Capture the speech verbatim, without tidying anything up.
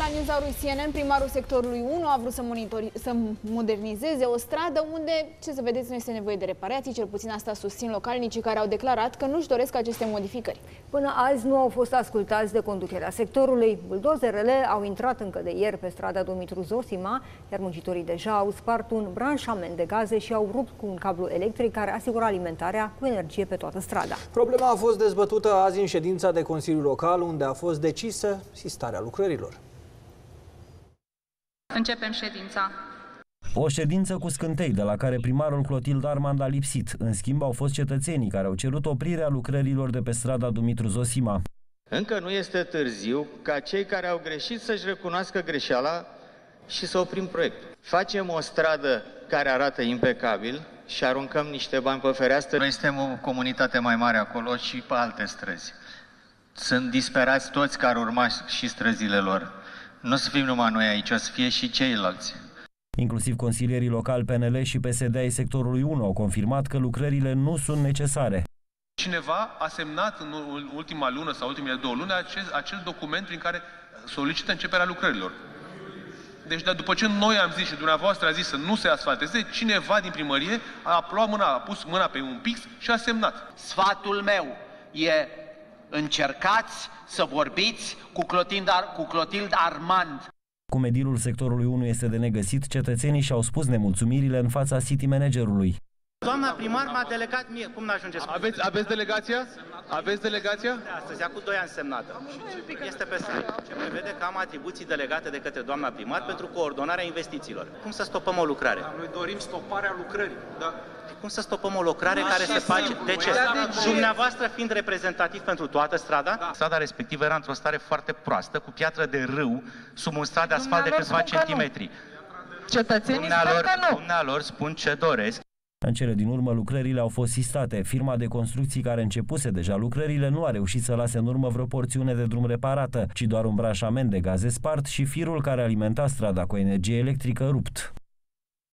Newshour C N N, primarul sectorului unu a vrut să, să modernizeze o stradă unde, ce să vedeți, nu este nevoie de reparații, cel puțin asta susțin localnicii care au declarat că nu-și doresc aceste modificări. Până azi nu au fost ascultați de conducerea sectorului. Buldozerele au intrat încă de ieri pe strada Dumitru Zosima, iar muncitorii deja au spart un branșament de gaze și au rupt cu un cablu electric care asigură alimentarea cu energie pe toată strada. Problema a fost dezbătută azi în ședința de Consiliu Local, unde a fost decisă sistarea lucrărilor. Începem ședința. O ședință cu scântei, de la care primarul Clotilde Armand a lipsit. În schimb, au fost cetățenii care au cerut oprirea lucrărilor de pe strada Dumitru Zosima. Încă nu este târziu ca cei care au greșit să-și recunoască greșeala și să oprim proiectul. Facem o stradă care arată impecabil și aruncăm niște bani pe fereastră. Noi suntem o comunitate mai mare acolo și pe alte străzi. Sunt disperați toți care urma și străzile lor. Nu o să fim numai noi aici, o să fie și ceilalți. Inclusiv consilierii locali P N L și P S D ai sectorului unu au confirmat că lucrările nu sunt necesare. Cineva a semnat în ultima lună sau ultimele două luni acel, acel document prin care solicită începerea lucrărilor. Deci, după ce noi am zis și dumneavoastră a zis să nu se asfalteze, cineva din primărie a luat mâna, a pus mâna pe un pix și a semnat. Sfatul meu e: încercați să vorbiți cu Clotilde, cu Clotilde Armand. Cum edilul sectorului unu este de negăsit, cetățenii și-au spus nemulțumirile în fața city managerului. Doamna primar m-a delegat mie. Cum n-ajungeți? Aveți, aveți delegația? Aveți delegația? De astăzi, acum doi ani semnată. Este pe site. Ce prevede că am atribuții delegate de către doamna primar pentru coordonarea investițiilor. Cum să stopăm o lucrare? Noi dorim stoparea lucrării. Da. Cum să stopăm o lucrare care se face? De ce? Dumneavoastră fiind reprezentativ pentru toată strada? Da. Strada respectivă era într-o stare foarte proastă, cu piatră de râu, sub un strat de asfalt de câțiva centimetri. Cetățenii spun că nu. Dumnealor spun ce doresc. În cele din urmă, lucrările au fost sistate. Firma de construcții care începuse deja lucrările nu a reușit să lase în urmă vreo porțiune de drum reparată, ci doar un branșament de gaze spart și firul care alimenta strada cu energie electrică rupt.